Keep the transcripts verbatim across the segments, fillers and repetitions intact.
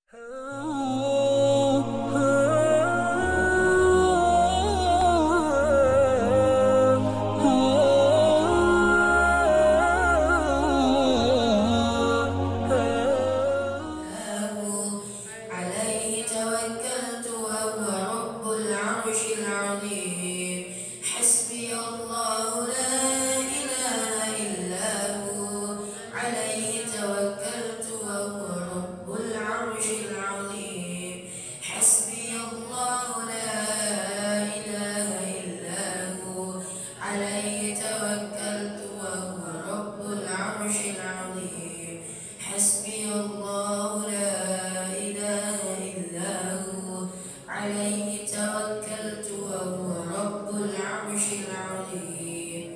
عليه توكلت وهو رب العرش العظيم. حسبي الله لا إله إلا هو عليه توكلت وهو رب العرش العظيم. حسبي الله لا إله إلا هو عليه توكلت وهو رب العرش العظيم. حسبي الله لا إله إلا هو عليه توكلت وهو رب العرش العظيم.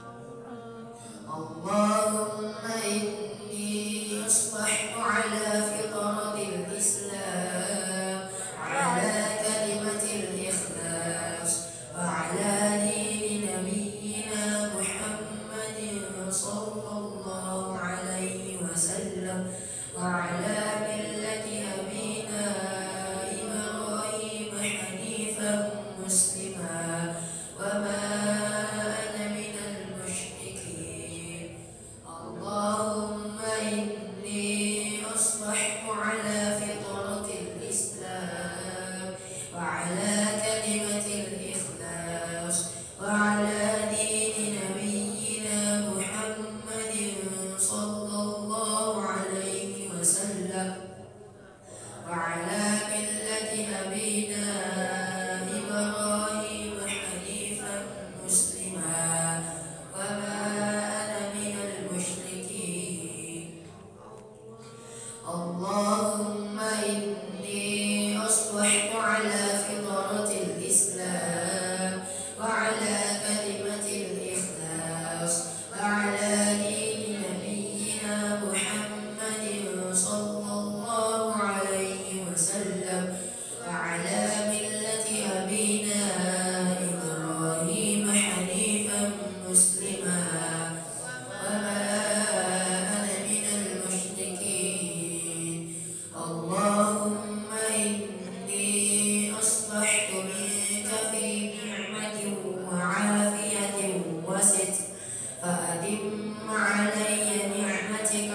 اللهم إني أصبحت على فطرة الإسلام وعلى كلمة الإخلاص وعلى دين نبينا محمد صلى الله عليه وسلم وعلى ملة أبينا إبراهيم حنيفا مسلما وما أنا من المشركين. اللهم إني أصبحت على فطرة الإسلام وعلى كلمة الإخلاص وعلى دين نبينا محمد صلى الله عليه وسلم وعلى ملة أبينا إبراهيم حنيفا مسلما وما أنا من المشركين. اللهم إني أصبحت على فطرة الإسلام وعلى كلمة الإخلاص وعلى دين نبينا محمد صلى الله عليه وسلم وعلى ملة أبينا إبراهيم حنيفا مسلما وما أنا من المشركين. اللهم إني أصبحت منك في نعمة وعافية وستر فأتم علي نعمتك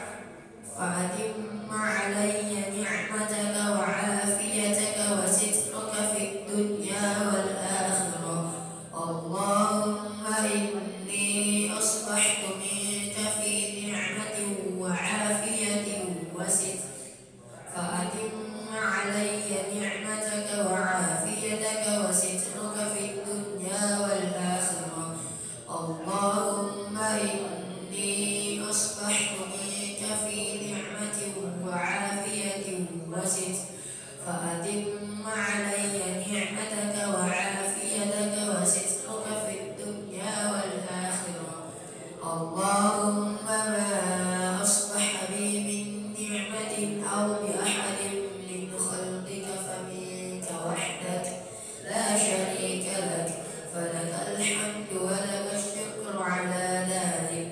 فأتم علي نعمتك وعافيتك وسترك في الدنيا والآخرة. اللهم إني أصبحت منك في نعمة وعافية وستر فأتم علي نعمتك وعافيتك وسترك في الدنيا والآخرة. اللهم إني أصبحت منك في نعمة وعافية وستر فأتم علي نعمتك وعافيتك وسترك في الدنيا والآخرة. اللهم ما أصبح بي من نعمة أو بأحد من خلقك فمنك وحدك لا شريك لك فلك الحمد ولك الشكر على ذلك.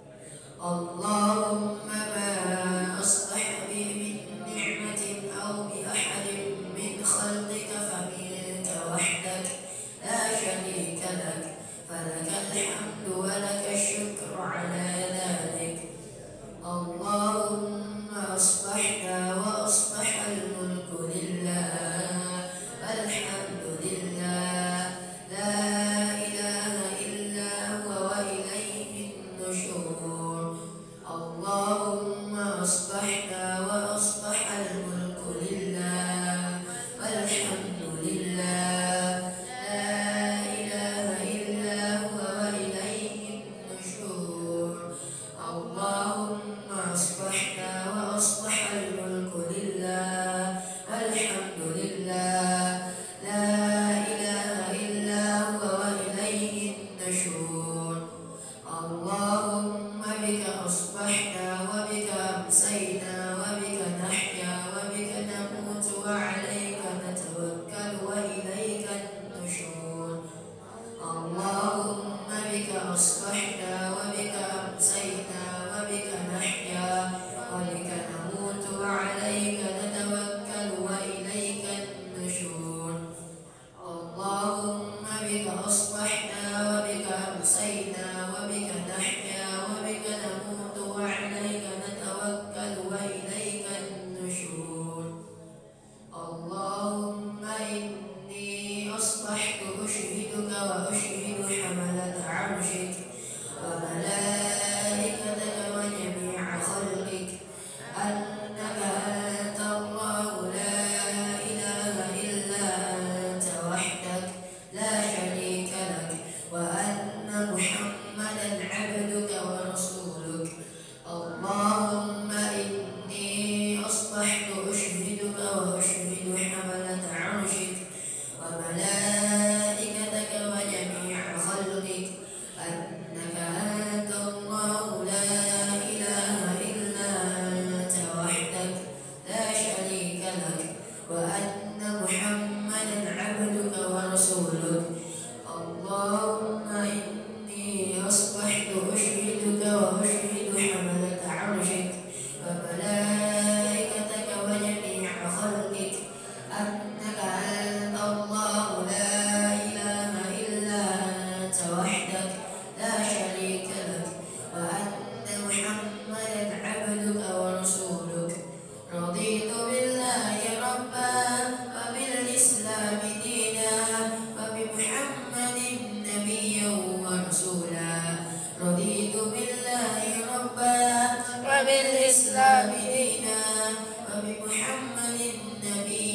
اللهم ما أصبح بي من نعمة أو بأحد من خلقك فمنك وحدك لا شريك لك فلك الحمد ولك الشكر على ذلك. اللهم أصبحنا وأصبح محمد النبي